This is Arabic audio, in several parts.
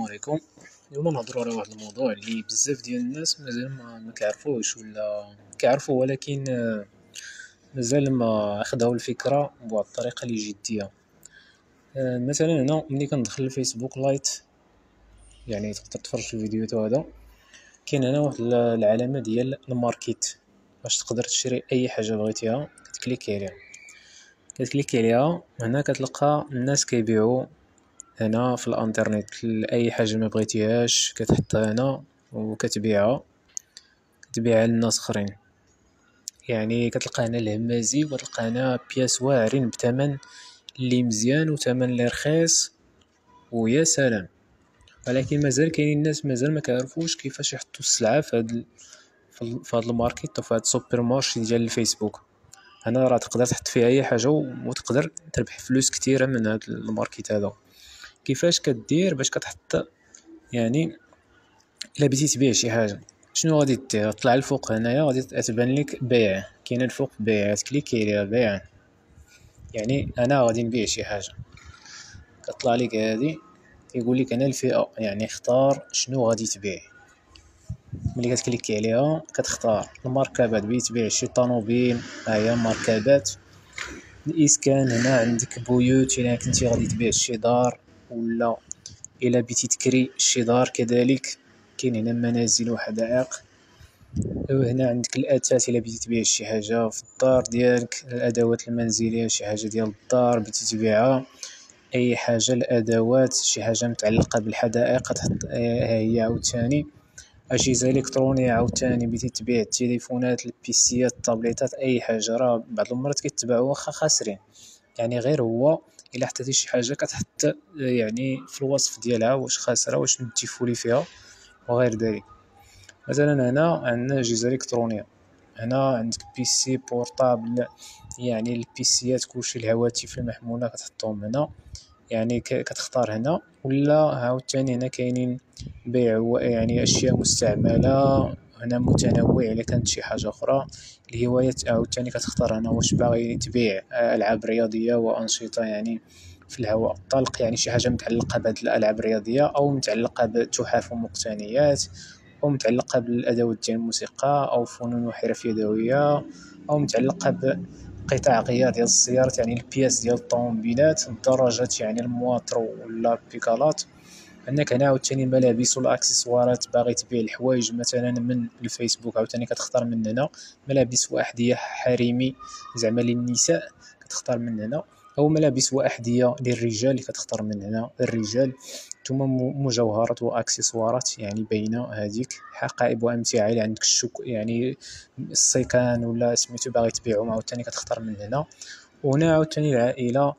عليكم. اليوم نهضروا على واحد الموضوع اللي بزاف ديال الناس مازال ما كيعرفوش ولا كيعرفوا، ولكن مازال ما خداو الفكره بواحد الطريقه اللي جديه. مثلا هنا ملي كندخل الفيسبوك لايت، يعني تقدر تفرج في الفيديوهات هذا، كاين هنا واحد العلامه ديال الماركت باش تقدر تشري اي حاجه بغيتيها. كتكليكي عليها هنا كتلقى الناس كيبيعوا هنا في الانترنت اي حاجه ما بغيتيهاش كتحطها هنا وكتبيعها للناس اخرين. يعني كتلقى هنا الهمازي وكتلقى هنا بياس واعرين بثمن اللي مزيان وثمن اللي رخيص ويا سلام. ولكن مازال كاينين الناس مازال ما كيعرفوش كيفاش يحطوا السلعه في هذا الماركت وفي هذا السوبر مارشي ديال الفيسبوك. هنا راه تقدر تحط فيه اي حاجه وتقدر تربح فلوس كثيره من هذا الماركت هذا. كيفاش كدير باش كتحط؟ يعني الا بغيتي تبيع شي حاجه شنو غادي دير؟ طلع الفوق هنايا غادي تبان لك بيع، كاين الفوق بيع، تكليكي عليها بيع. يعني انا غادي نبيع شي حاجه، كطلع لك هذه يقول لك انا الفئه، يعني اختار شنو غادي تبيع. ملي كتكليكي عليها كتختار المركبات، بغيتي تبيع شي طوموبيل ها هي مركبات. الاسكان هنا عندك بيوت، الا كنتي غادي تبيع شي دار ولا الا بغيتي تكري شي دار كذلك كاين هنا منازل وحدائق. وهنا عندك الاثاث، الا بغيتي تبيع شي حاجه في الدار ديالك، الادوات المنزليه شي حاجه ديال الدار بغيتي تبيعها، اي حاجه الادوات شي حاجه متعلقه بالحدائق كتحط ها هي. عاوتاني اجهزه الكترونيه، عاوتاني بغيتي تبيع التليفونات البيسيات الطابليتات اي حاجه. راه بعض المرات كيتباعوا واخا خاسرين، يعني غير هو الا حطيتي شي حاجه كتحط يعني في الوصف ديالها واش خاسره واش متيفولي فيها وغير ذلك. مثلا هنا عندنا اجهزه الكترونيه، هنا عندك بيسي بورطابل، يعني البيسيات كلشي الهواتف المحموله كتحطهم هنا. يعني كتختار هنا. ولا عاوتاني هنا كاينين بيع يعني اشياء مستعمله، هنا متنوع الا كانت شي حاجه اخرى. الهوايات عاوتاني كتختار هنا واش باغي تبيع العاب رياضيه وانشطه يعني في الهواء الطلق، يعني شي حاجه متعلقه بهذه الالعاب الرياضيه او متعلقه بتحف ومقتنيات او متعلقه بالادوات ديال الموسيقى او فنون وحرف يدويه او متعلقه بقطع غيار ديال السيارات، يعني البياس ديال الطوموبيلات، الدراجات يعني المواطرو ولا البيكالات. عندك هنا عاوتاني الملابس والاكسسوارات، باغي تبيع الحوايج مثلا من الفيسبوك عاوتاني كتختار من هنا ملابس واحذيه حريمي زعما للنساء كتختار من هنا، او ملابس واحذيه للرجال اللي كتختار من هنا الرجال. ثم مجوهرات واكسسوارات يعني بين هذيك حقائب وامتعه اللي عندك يعني السيكان ولا سميتو باغي تبيعهم عاوتاني كتختار من هنا. وهنا عاوتاني العائله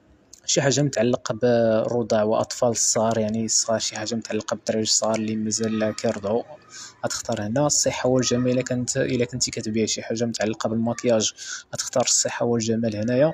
شي حاجه متعلقه بالرضع واطفال الصغار، يعني الصغار شي حاجه متعلقه بالدراري الصغار اللي مازال كيرضعوا غتختار هنا. الصحه والجمال، الا كنتي كتبيع شي حاجه متعلقه بالمكياج غتختار الصحه والجمال هنايا.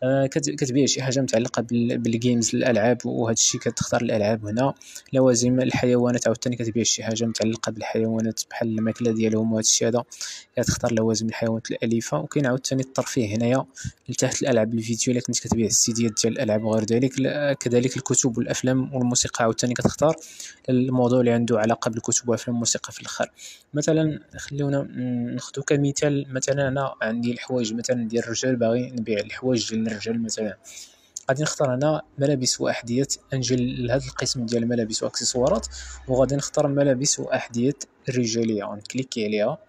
كتبيع شي حاجه متعلقه بالجيمز الالعاب وهذا الشيء كتختار الالعاب هنا. لوازم الحيوانات عاوتاني كتبيع شي حاجه متعلقه بالحيوانات بحال الماكله ديالهم وهذا الشيء هذا كتختار لوازم الحيوانات الاليفه. وكاين عاوتاني الترفيه هنايا لتحت الالعاب الفيديو، الا كنت كتبيع السيديات ديال الالعاب وغير ذلك. كذلك الكتب والافلام والموسيقى عاوتاني كتختار الموضوع اللي عنده علاقه بالكتب والافلام والموسيقى في الاخر. مثلا خليونا ناخذ كمثال، مثلا انا عندي الحوايج مثلا ديال الرجال، باغي نبيع الحوايج ديال الرجال مثلا، غادي نختار هنا ملابس واحذيه، انجل لهذا القسم ديال الملابس واكسسوارات وغادي نختار ملابس واحذيه الرجاليه، غنكليكي عليها.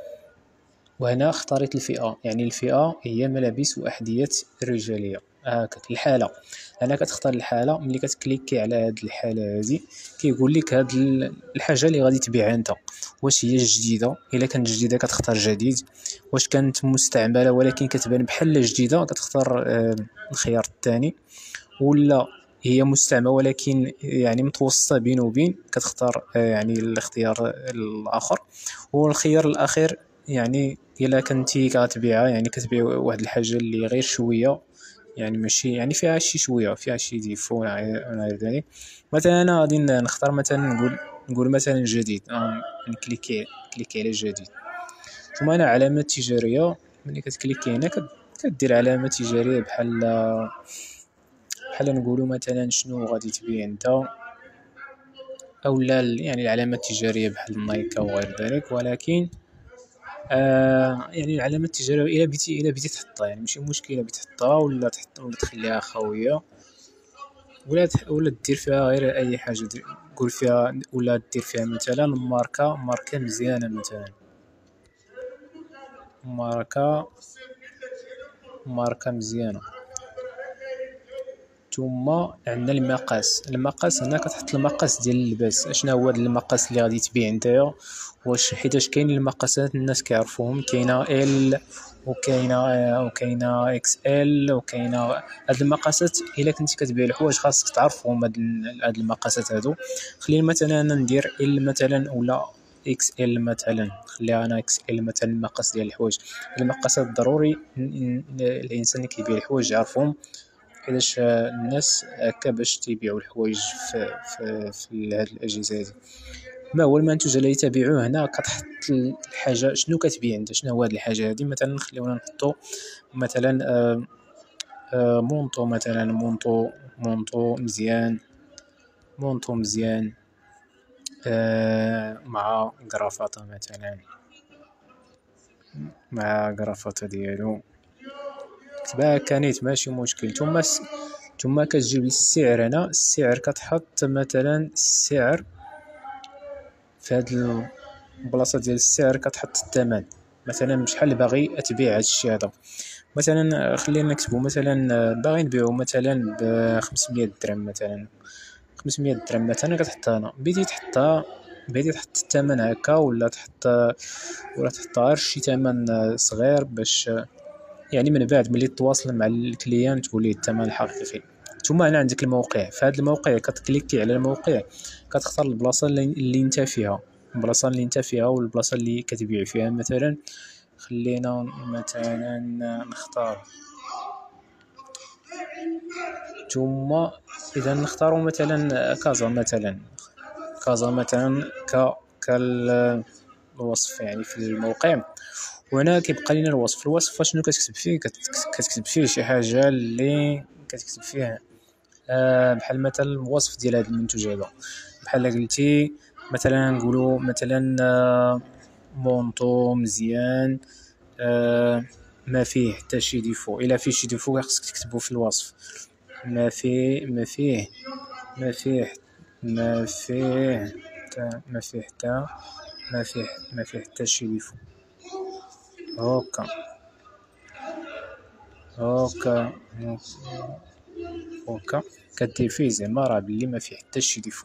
وهنا اختاريت الفئة، يعني الفئة هي ملابس وأحذية الرجالية هكاك الحالة. هنا كتختار الحالة، ملي كتكليكي على هاد الحالة هادي كيقول لك هاد الحاجة اللي غادي تبيعها انت واش هي جديدة. الا كانت جديدة كتختار جديد، واش كانت مستعملة ولكن كتبان بحال جديدة كتختار الخيار الثاني، ولا هي مستعملة ولكن يعني متوسطة بين وبين كتختار يعني الاختيار الآخر. والخيار الأخير يعني الا كنتي كتبيعها يعني كتبيع واحد الحاجه اللي غير شويه، يعني ماشي يعني فيها شي شويه فيها شي ديفو غير ذلك. مثلا انا غادي نختار مثلا نقول مثلا جديد، كليكي على جديد. ثم هنا علامات تجاريه، ملي كتكليكي هنا كدير علامه تجاريه بحال نقولوا مثلا شنو غادي تبيع انت. اولا يعني العلامات التجاريه بحال نايكا وغير ذلك، ولكن يعني العلامات التجاريه الا بديتي تحطها يعني ماشي مشكل، الا بديتي تحطها ولا تخليها خاويه، ولا دير فيها غير اي حاجه، قول فيها ولا دير فيها مثلا ماركه مزيانه، مثلا ماركه مزيانه. ثم عندنا المقاس هنا كتحط المقاس ديال اللباس. شنو هو هذا المقاس اللي غادي تبيع نتايا؟ واش حيتاش كاين المقاسات الناس كيعرفوهم، كاينه ال وكاينه اكس ال وكاينه هاد المقاسات. الا كنتي كتبيع الحوايج خاصك تعرفهم هاد المقاسات هادو. خلينا مثلا انا ندير ال مثلا ولا اكس ال مثلا، خليها انا اكس ال مثلا. المقاس ديال الحوايج، المقاسات ضروري الانسان اللي كيبيع الحوايج يعرفهم، حيتاش الناس هكا باش تيبيعوا الحوايج في هاد الاجهزه هذه. ما هو المنتوج الذي تبيعه؟ هنا كتحط الحاجه شنو كتبيع انت، شنو هو هاد الحاجه هذه. مثلا خليونا نحطو مثلا مونطو مثلا، مونطو مزيان، مع كرافطه مثلا، مع كرافطه ديالو كتبها كانيت ماشي مشكل. ثم كتجيب السعر. هنا السعر كتحط مثلا السعر في هاد البلاصه ديال السعر، كتحط الثمن مثلا بشحال باغي تبيع هاد الشيء هذا. مثلا خلينا نكتبوا مثلا باغي نبيعو مثلا ب 500 درهم مثلا، 500 درهم مثلا كتحطها هنا. بديتي تحط الثمن هكا، ولا تحط غير شي ثمن صغير باش يعني من بعد ملي تواصل مع الكليان تقول ليه الثمن الحقيقي. ثم هنا عندك الموقع. في هذا الموقع كتكليكي على الموقع، كتختار البلاصه اللي انت فيها، والبلاصه اللي كتبيع فيها. مثلا خلينا مثلا نختار، ثم اذا نختاروا مثلا كازا مثلا كالوصف يعني في الموقع. وهنا كيبقى لنا الوصف شنو كتكتب فيه؟ كتكتب فيه شي حاجه اللي كتكتب فيه بحال مثلا الوصف ديال هذا المنتوج هذا. بحال قلتي مثلا نقولوا مثلا مونطو مزيان، ما فيه حتى شي ديفو. الا فيه شي ديفو خصك تكتبو في الوصف. ما فيه حتى شي ديفو. هوكا هوكا هوكا كدير فيه زعما راه بلي ما فيه حتى شي ديفو.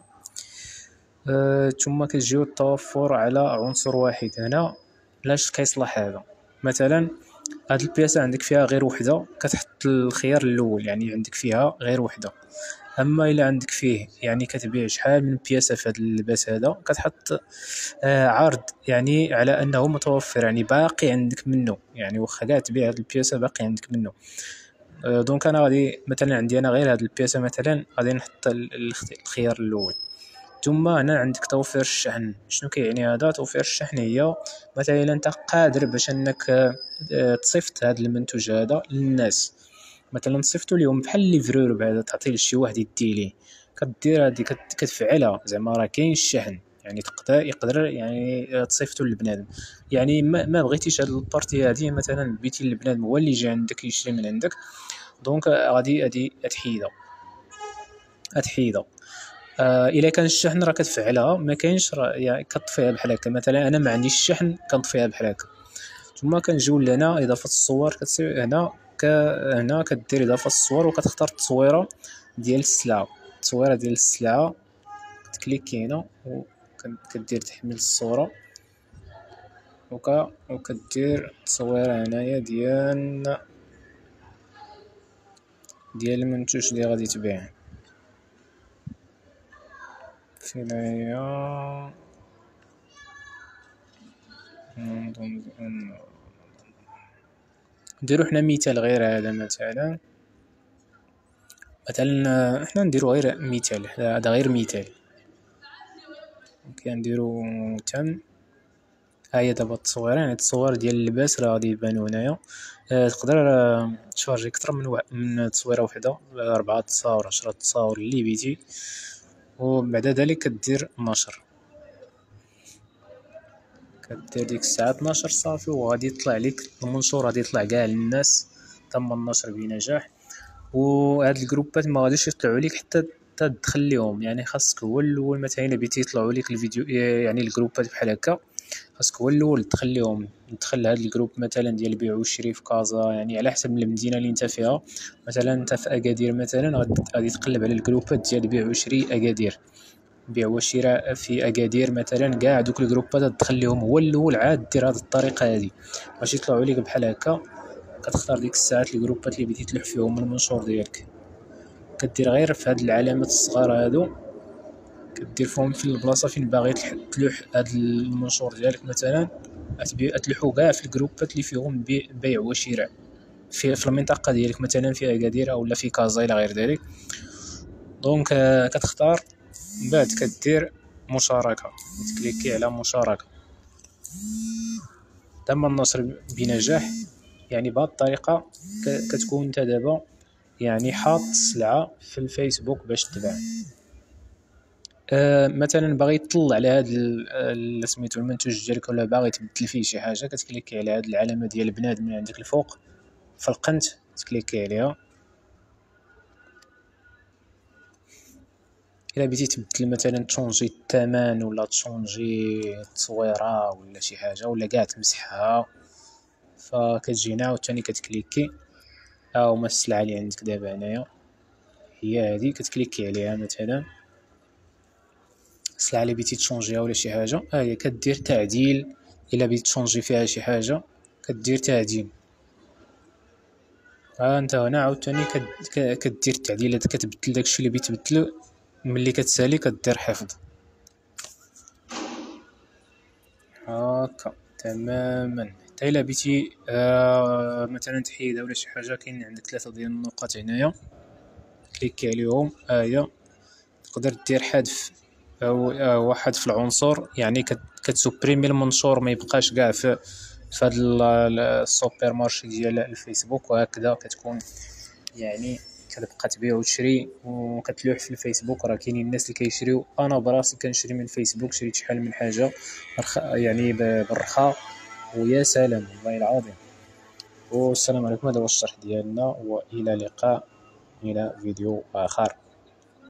ثم كتجيو التوفر على عنصر واحد. هنا لاش كيصلح هذا؟ مثلا هاد البياسة عندك فيها غير وحده، كتحط الخيار الاول، يعني عندك فيها غير وحده. اما الا عندك فيه يعني كتبيع شحال من بياسة في هذا اللباس هذا، كتحط عرض يعني على انه متوفر، يعني باقي عندك منه، يعني واخا كاع تبيع هاد البياسة باقي عندك منه. دونك انا غادي مثلا عندي انا غير هاد البياسة مثلا، غادي نحط الخيار الاول. ثم هنا عندك توفير الشحن. شنو كيعني هذا توفير الشحن؟ هي مثلا انت قادر باش انك تصيفط هذا المنتوج هذا للناس، مثلا تصيفطوا لهم بحال ليفرور بعدا، تعطيه لشي واحد يدي ليه. كدير هذه كتفعلها زعما راه كاين الشحن، يعني يقدر يعني تصيفطوا للبنادم. يعني ما بغيتيش هذه البارتي هذه مثلا بغيتي البنادم هو اللي يجي عندك يشري من عندك، دونك غادي تحيدها. الا كان الشحن راه كتفعلها، ما كاينش راه يعني كطفيها بحال هكا. مثلا انا ما عنديش الشحن كنطفيها بحال هكا. ثم كنجيو لهنا اضافه الصور. كتصير هنا كدير اضافه الصور، وكتختار التصويره ديال السلعه. كتكليكي هنا وكدير تحميل الصوره، وكدير التصويره هنايا ديال المنتوج اللي غادي تبيع. فين هي؟ نظن نديرو حنا مثال غير هذا. مثلا حنا نديرو غير مثال، هذا غير مثال. كنديرو تم. ها هي دابا التصوير، يعني التصوير ديال اللباس راه غادي يبانو هنايا. تقدر تشارجي اكثر من تصويره وحده، 4 تصاور 10 تصاور اللي بيتي. وبعد ذلك كدير نشر، كدير ديك الساعات نشر صافي، وغادي يطلع لك المنشور، غادي يطلع كاع للناس تم النشر بنجاح. وهاد الجروبات ما غاديش يطلعوا لك حتى تدخل ليهم، يعني خاصك هو الاول مثلا الا بغيتي يطلعوا لك الفيديو، يعني الجروبات بحال هكا خاصك هو الاول تدخل ليهم، تدخل لهاد الجروب مثلا ديال بيع وشري في كازا، يعني على حسب المدينه اللي انت فيها. مثلا انت في اكادير مثلا غادي تقلب على الجروبات ديال بيع وشري اكادير، بيع وشراء في اكادير مثلا، كاع دوك الجروبات تدخل ليهم هو الاول، عاد دير هاد الطريقه هادي باش يطلعوا لك بحال هكا. كتختار ديك الساعات الجروبات اللي بغيتي تلوح فيهم المنشور ديالك، كدير غير في هاد العلامات الصغار هادو، كدير فيهم في البلاصه فين باغي تلوح هاد المنشور ديالك مثلا، تلوحو كاع في الجروبات اللي فيهم بيع وشراء في المنطقه ديالك، مثلا في اكادير او في كازا الى غير ذلك. دونك كتختار، من بعد كدير مشاركه، تكليكي على مشاركه، تم النشر بنجاح. يعني بهذه الطريقه كتكون انت دابا يعني حاط السلعه في الفيسبوك باش تباع. مثلا باغي تطلع على هذا سميتو المنتوج ديالك، ولا باغي تبدل فيه شي حاجه، كتكليكي على هذه العلامه ديال بنادم من عندك الفوق في القنت، تكليكي عليها. الا بغيتي تبدل مثلا تشونجي الثمن، ولا تشونجي التصويره، ولا شي حاجه، ولا كاع تمسحها، فكتجي هنا عاوتاني كتكليكي. ها هما السلعه اللي عندك دابا هنايا، هي هذه كتكليكي عليها. مثلا السلعه اللي بغيتي تشونجيها ولا شي حاجه، ها هي كدير تعديل. الا بغيتي تشونجي فيها شي حاجه كدير تعديل. ها انت هنا عاوتاني كدير التعديلات، كتبدل داكشي اللي بغيتي تبدلو. ملي كتسالي كدير حفظ. هاكا تماما. حتى الا بغيتي مثلا تحيدها ولا شي حاجه، كاين عندك 3 ديال النقاط هنايا، كليكي عليهم. هي تقدر دير حذف، أو حذف العنصر، يعني كتسوبريمي المنشور، ما يبقاش كاع في هذا السوبر مارشي ديال الفيسبوك. وهكذا كتكون يعني كتبقى تبيع وتشري وكتلوح في الفيسبوك. راه كاينين الناس اللي كيشريو، انا براسي كنشري من الفيسبوك، شريت شحال من حاجه يعني بالرخاء، ويا سلام والله العظيم. والسلام عليكم، هذا هو الشرح ديالنا، والى اللقاء الى فيديو اخر.